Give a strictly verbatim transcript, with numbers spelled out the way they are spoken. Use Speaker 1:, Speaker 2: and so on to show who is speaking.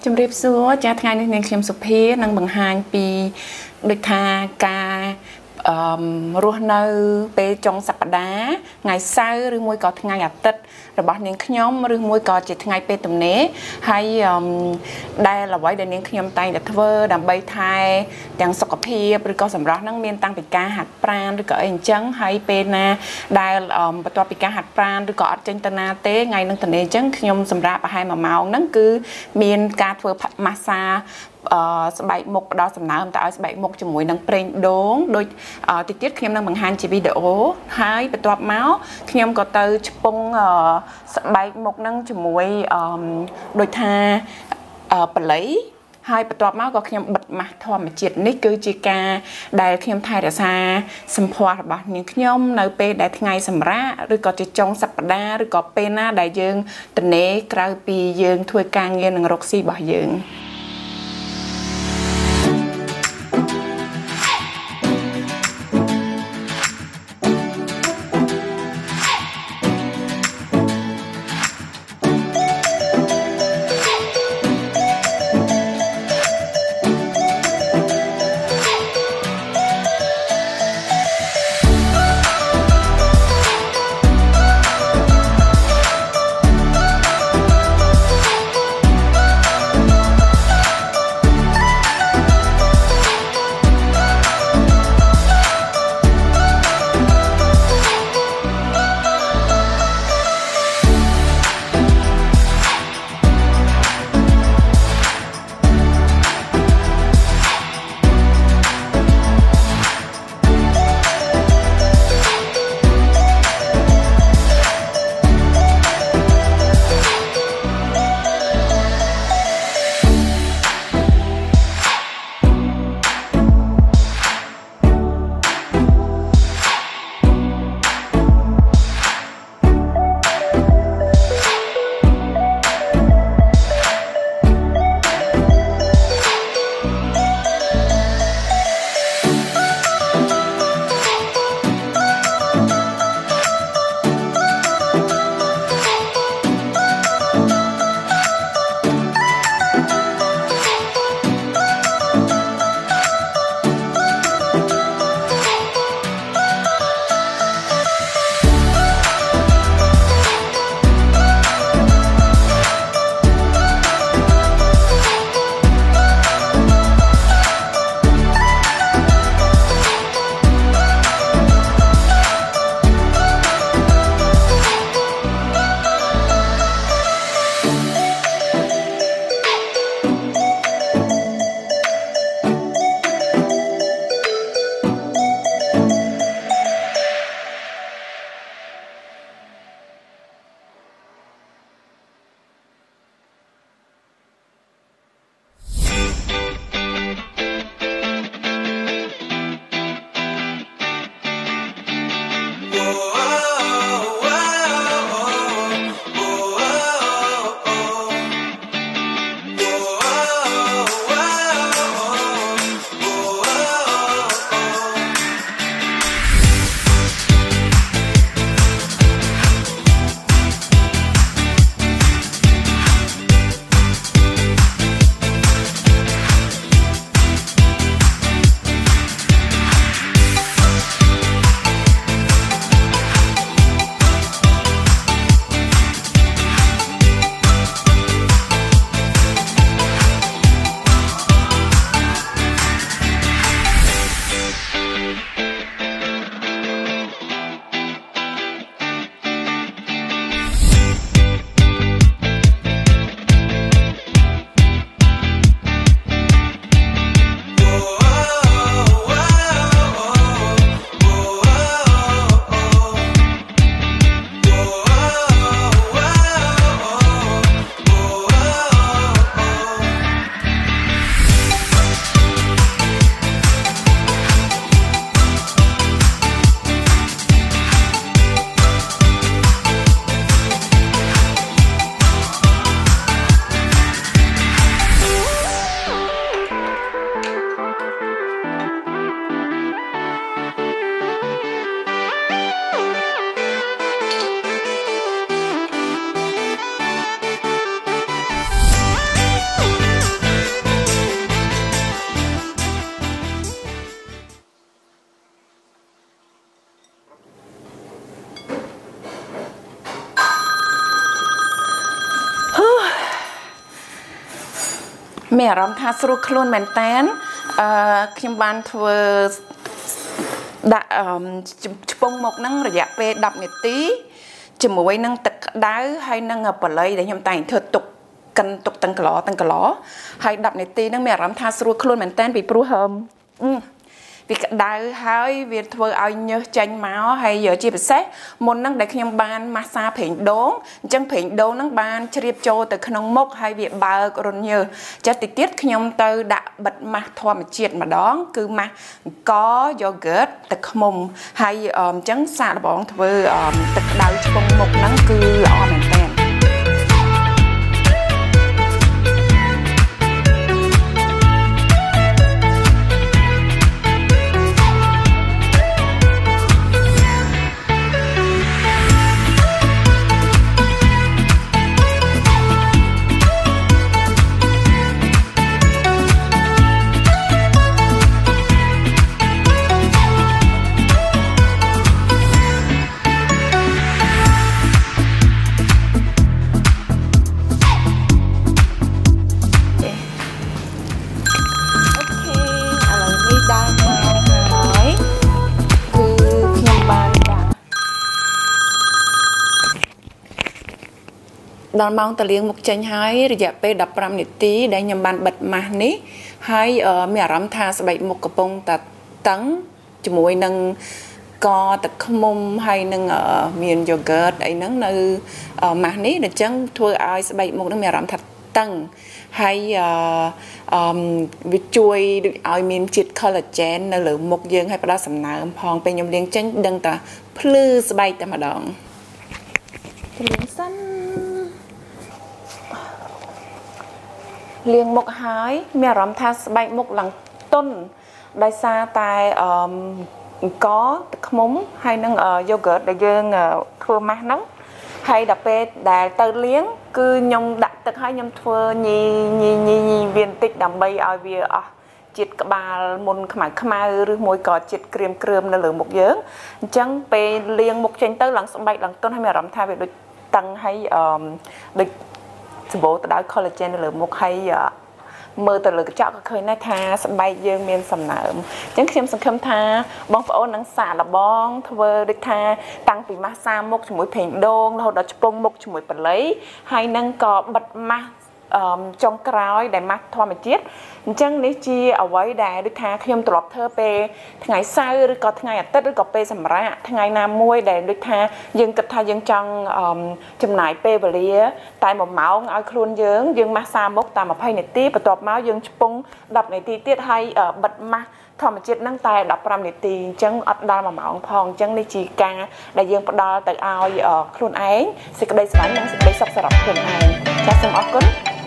Speaker 1: Chăm riêng số cha thay nên nên xem sụp hé năng bằng hai pi được tha ca rùa nâu pe trong sập đá ngày sau rồi môi có ngày nhật tết rồi bỏ những nhóm rồi môi có chỉ ngày pe tầm né hay đây là vậy để những nhóm tay để thưa đầm bay thai đang sọc hé rồi có sầm rót năng miên tăng bị cá hạt pran rồi có ảnh trắng hay pe na đây bắt đầu bị cá hạt pran rồi có trên tân na tế ngày năng tận này trắng nhóm sầm rạp hai mà màu năng cứ miên cá thưa massageสบายมุกดาวสำนักแต่สบายมุกจมูกนังเปล่งโด่งโดยติดติดเข้มนังบางฮันจีวิดีโอให้ไปตัวเมาส์เข้มก็เตยปงสบายมุกนังจมูกโดยทาปลายให้ไปตัวเมาส์ก็เข้มบัดมาทอมจิตนี่คือจีกาได้เข้มไทยแต่ซาสัมพอร์บนี่เข้มในเปได้ไงสำระหรือก็จะจงสัปดาห์หรือก็เป็นหน้าได้ยืงตเนกลายปียืงถ้วยกางเงินนังรกซีบ่ยืงមានអារម្មណ៍ថាស្រួលខ្លួនមែនតើអឺខ្ញុំបានធ្វើដាក់ឆ្ពង់មុខហ្នឹងរយៈពេលដប់នាទីជាមួយនឹងទឹកក្តៅហើយនឹងបល័យដែលខ្ញុំតែងធ្វើទុកកិនទុកទាំងកន្លទាំងកន្លហើយដប់នាទីហ្នឹងមានអារម្មណ៍ថាស្រួលខ្លួនមែនតើពីព្រោះហើមវាក្តៅហើយវាធ្វើឲ្យញើសចេញមកហើយជាពិសេសមុនហ្នឹងដែលខ្ញុំបានម៉ាស្សាប្រេងដូងអញ្ចឹងប្រេងដូងហ្នឹងបានជ្រាបចូលទៅក្នុងមុខហើយវាបើករន្ធញើសចិត្តតិចទៀតខ្ញុំទៅដាក់បិទម៉ាស់ធម្មជាតិម្ដងគឺម៉ាស់អង្គយ៉ូហ្គតទឹកឃ្មុំហើយអញ្ចឹងសាកល្បងធ្វើទឹកក្តៅឆ្ពង់មុខហ្នឹងគឺល្អមែនតើដល់ម៉ោងតលៀងមុខចេញហើយរយៈពេលដប់ប្រាំនាទីដែលខ្ញុំបានបិទម៉ាស់នេះហើយមានអារម្មណ៍ថាស្បែកមុខកំពុងតែតឹងជាមួយនឹងកទឹកឃ្មុំហើយនឹងមានយ៉ូហ្គតអីហ្នឹងនៅម៉ាស់នេះអញ្ចឹងធ្វើឲ្យស្បែកមុខហ្នឹងមានអារម្មណ៍ថាតឹងហើយអឺវាជួយឲ្យមានជាតិ collagen នៅលើមុខយើងហើយផ្ដល់សំណើមផងពេលខ្ញុំលាងចេញដឹងតែភ្លឺស្បែកតែម្ដងលាងសិនលាងមុខហើយមានអារម្មណ៍ថាស្បែកមុខឡើងទន់ដោយសារតែអឺអង្គទឹកឃ្មុំហើយនឹងយ៉ូហ្គតដែលយើងធ្វើម៉ាស់ហ្នឹងហើយដល់ពេលដែលទៅលាងគឺខ្ញុំដាក់ទឹកហើយខ្ញុំធ្វើញីញីញីញីវាបន្តិចដើម្បីឲ្យវាអស់ជាតិក្បាលមុនខ្មៅខ្មៅឬមួយក៏ជាតិក្រៀមក្រឿមនៅលើមុខយើងអញ្ចឹងពេលលាងមុខចេញទៅឡើងស្បែកឡើងទន់ហើយមានអារម្មណ៍ថាវាដូចតឹងហើយអឺដូចសម្បូរទៅដោយ collagen នៅលើមុខហើយមើលទៅលើកញ្ចក់ក៏ឃើញដែរថាស្បែកយើងមានសំណើមអញ្ចឹងខ្ញុំសង្ឃឹមថាបងប្អូននឹងសាកល្បងធ្វើដូចថាតាំងពីម៉ាស្សាមុខជាមួយប្រេងដូងរហូតដល់ឆ្ពង់មុខជាមួយបល័យហើយនឹងក៏បិទម៉ាស់ចុងក្រោយដែលម៉ាស់ធម្មជាតិអញ្ចឹងនេះជាអ្វីដែលដូចថាខ្ញុំទ្របធ្វើពេលថ្ងៃសៅរ៍ឬក៏ថ្ងៃអាទិត្យឬក៏ពេលសម្រាកថ្ងៃណាមួយដែលដូចថាយើងគិតថាយើងចង់ចំណាយពេលវេលាតែមួយម៉ោងឲ្យខ្លួនយើងយើងម៉ាស្សាមុខតែម្ភៃនាទីបន្ទាប់មកយើងឆ្ពង់ដប់នាទីទៀតហើយបិទម៉ាស់ធម្មជាតិហ្នឹងតែដប់ប្រាំនាទីអញ្ចឹងអត់ដល់មួយម៉ោងផងអញ្ចឹងនេះជាការដែលយើងផ្ដល់ទៅឲ្យខ្លួនឯងសេចក្តីស្រឡាញ់និងសេចក្តីសុខសម្រាប់ខ្លួនឯងចាសសូមអរគុណ